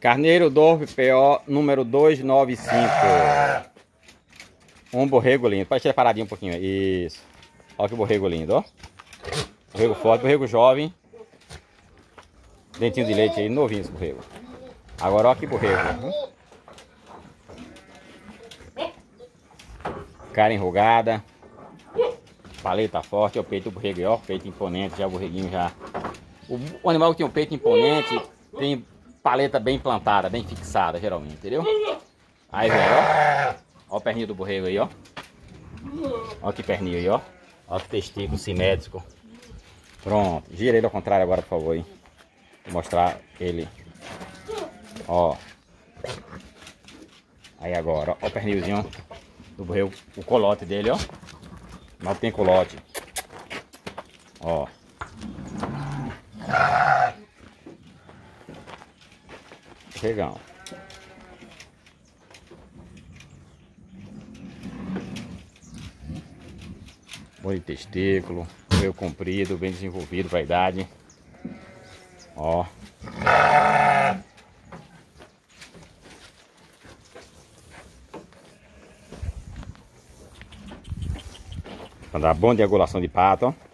Carneiro Dorf PO número 295. Um borrego lindo. Pode tirar paradinho um pouquinho. Isso. Olha que borrego lindo, ó. Borrego forte, borrego jovem. Dentinho de leite aí, novinho esse borrego. Agora olha que borrego. Cara enrugada. Paleta forte, ó, o peito do borrego, ó. Peito imponente, já o borreguinho já. O animal que tem um peito imponente tem paleta bem plantada, bem fixada, geralmente, entendeu? Aí, velho, ó. Ó o perninho do borrego aí, ó. Ó que perninho aí, ó. Ó que testículo simétrico. Pronto. Gira ele ao contrário agora, por favor, hein. Vou mostrar ele. Ó. Aí agora, ó. Ó o pernilzinho do borrego. O colote dele, ó. Não tem colote. Ó. Legal. Bom de testículo, meio comprido, bem desenvolvido, vaidade. Ó. Pra dar bom de angulação de pato, ó.